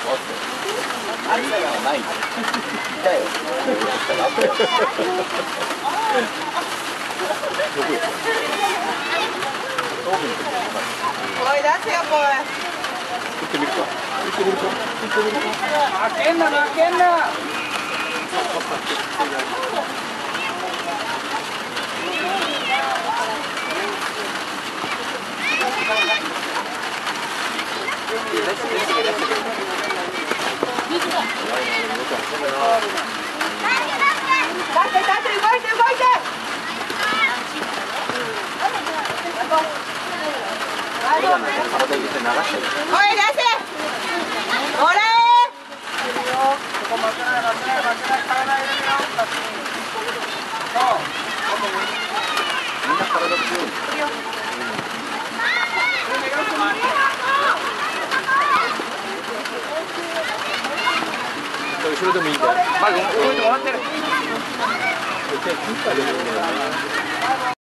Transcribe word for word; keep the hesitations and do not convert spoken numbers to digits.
あれはない。いたよ。 おい、出せよ、これ。 行ってみるか。行ってみるか。行ってみるか。 負けんな、負けんな。 後ろでもいいんだよ。 まず動いてもらってる。